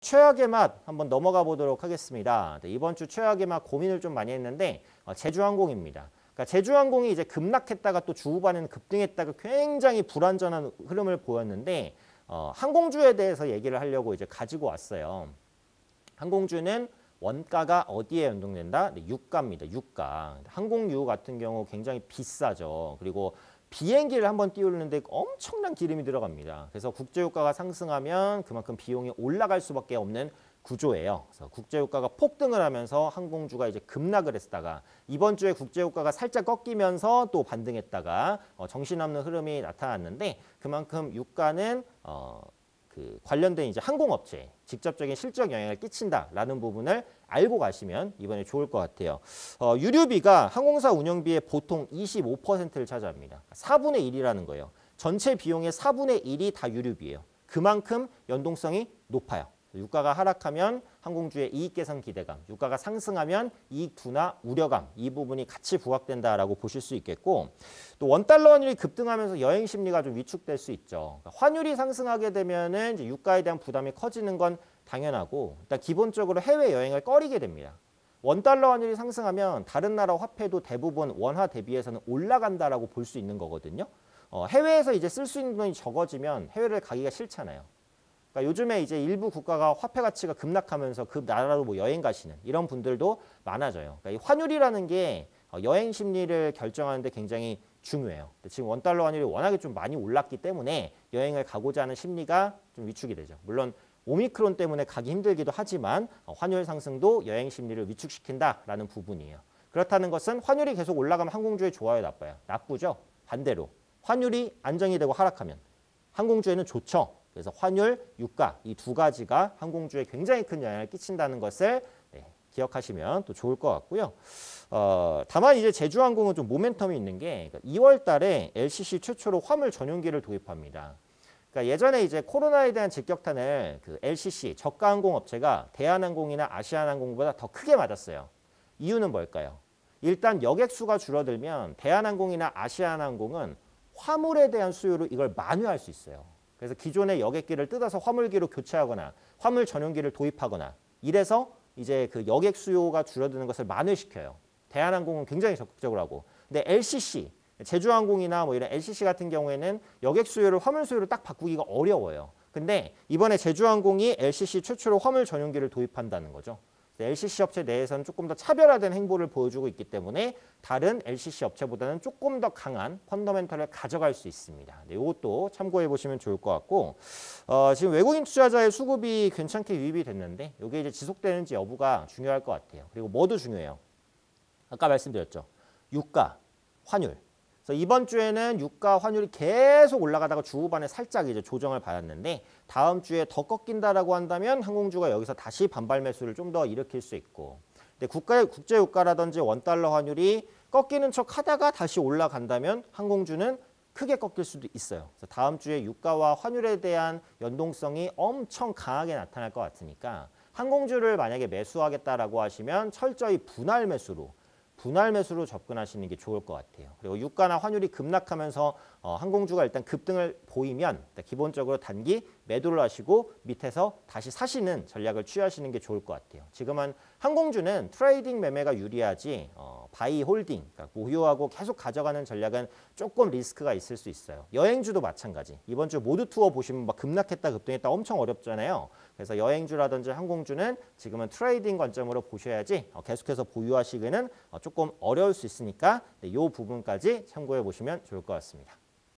최악의 맛 한번 넘어가 보도록 하겠습니다. 이번 주 최악의 맛 고민을 좀 많이 했는데 제주항공입니다. 그러니까 제주항공이 이제 급락했다가 또 주 후반에는 급등했다가 굉장히 불안전한 흐름을 보였는데 항공주에 대해서 얘기를 하려고 이제 가지고 왔어요. 항공주는 원가가 어디에 연동된다? 네, 유가입니다. 유가. 항공유 같은 경우 굉장히 비싸죠. 그리고 비행기를 한번 띄우는데 엄청난 기름이 들어갑니다. 그래서 국제유가가 상승하면 그만큼 비용이 올라갈 수밖에 없는 구조예요. 그래서 국제유가가 폭등을 하면서 항공주가 이제 급락을 했다가 이번 주에 국제유가가 살짝 꺾이면서 또 반등했다가 정신없는 흐름이 나타났는데 그만큼 유가는 관련된 이제 항공업체에 직접적인 실적 영향을 끼친다라는 부분을 알고 가시면 이번에 좋을 것 같아요. 유류비가 항공사 운영비의 보통 25%를 차지합니다. 4분의 1이라는 거예요. 전체 비용의 4분의 1이 다 유류비예요. 그만큼 연동성이 높아요. 유가가 하락하면 항공주의 이익 개선 기대감, 유가가 상승하면 이익 둔화 우려감, 이 부분이 같이 부각된다라고 보실 수 있겠고 또 원달러 환율이 급등하면서 여행 심리가 좀 위축될 수 있죠. 그러니까 환율이 상승하게 되면은 이제 유가에 대한 부담이 커지는 건 당연하고 일단 기본적으로 해외 여행을 꺼리게 됩니다. 원달러 환율이 상승하면 다른 나라 화폐도 대부분 원화 대비해서는 올라간다라고 볼 수 있는 거거든요. 해외에서 이제 쓸 수 있는 돈이 적어지면 해외를 가기가 싫잖아요. 그러니까 요즘에 이제 일부 국가가 화폐 가치가 급락하면서 그 나라로 뭐 여행 가시는 이런 분들도 많아져요. 그러니까 이 환율이라는 게 여행 심리를 결정하는데 굉장히 중요해요. 근데 지금 원달러 환율이 워낙에 좀 많이 올랐기 때문에 여행을 가고자 하는 심리가 좀 위축이 되죠. 물론 오미크론 때문에 가기 힘들기도 하지만 환율 상승도 여행 심리를 위축시킨다라는 부분이에요. 그렇다는 것은 환율이 계속 올라가면 항공주에 좋아요, 나빠요? 나쁘죠. 반대로 환율이 안정이 되고 하락하면 항공주에는 좋죠. 그래서 환율, 유가 이 두 가지가 항공주에 굉장히 큰 영향을 끼친다는 것을 기억하시면 또 좋을 것 같고요. 다만 이제 제주항공은 좀 모멘텀이 있는 게 2월 달에 LCC 최초로 화물 전용기를 도입합니다. 그러니까 예전에 이제 코로나에 대한 직격탄을 그 LCC 저가 항공업체가 대한항공이나 아시아나항공보다 더 크게 맞았어요. 이유는 뭘까요? 일단 여객 수가 줄어들면 대한항공이나 아시아나항공은 화물에 대한 수요로 이걸 만회할 수 있어요. 그래서 기존의 여객기를 뜯어서 화물기로 교체하거나 화물 전용기를 도입하거나 이래서 이제 그 여객 수요가 줄어드는 것을 만회시켜요. 대한항공은 굉장히 적극적으로 하고. 근데 LCC, 제주항공이나 뭐 이런 LCC 같은 경우에는 여객 수요를 화물 수요로 딱 바꾸기가 어려워요. 근데 이번에 제주항공이 LCC 최초로 화물 전용기를 도입한다는 거죠. LCC 업체 내에서는 조금 더 차별화된 행보를 보여주고 있기 때문에 다른 LCC 업체보다는 조금 더 강한 펀더멘털을 가져갈 수 있습니다. 이것도 참고해 보시면 좋을 것 같고 지금 외국인 투자자의 수급이 괜찮게 유입이 됐는데 이게 이제 지속되는지 여부가 중요할 것 같아요. 그리고 뭐도 중요해요. 아까 말씀드렸죠. 유가, 환율. 그래서 이번 주에는 유가 환율이 계속 올라가다가 주 후반에 살짝 이제 조정을 받았는데 다음 주에 더 꺾인다라고 한다면 항공주가 여기서 다시 반발 매수를 좀 더 일으킬 수 있고 근데 국제 유가라든지 원달러 환율이 꺾이는 척 하다가 다시 올라간다면 항공주는 크게 꺾일 수도 있어요. 그래서 다음 주에 유가와 환율에 대한 연동성이 엄청 강하게 나타날 것 같으니까 항공주를 만약에 매수하겠다라고 하시면 철저히 분할 매수로 접근하시는 게 좋을 것 같아요. 그리고 유가나 환율이 급락하면서 항공주가 일단 급등을 보이면 기본적으로 단기 매도를 하시고 밑에서 다시 사시는 전략을 취하시는 게 좋을 것 같아요. 지금은 항공주는 트레이딩 매매가 유리하지 바이 홀딩, 그러니까 보유하고 계속 가져가는 전략은 조금 리스크가 있을 수 있어요. 여행주도 마찬가지. 이번 주 모두 투어 보시면 막 급락했다 급등했다 엄청 어렵잖아요. 그래서 여행주라든지 항공주는 지금은 트레이딩 관점으로 보셔야지 계속해서 보유하시기는 조금 어려울 수 있으니까 이 부분까지 참고해 보시면 좋을 것 같습니다.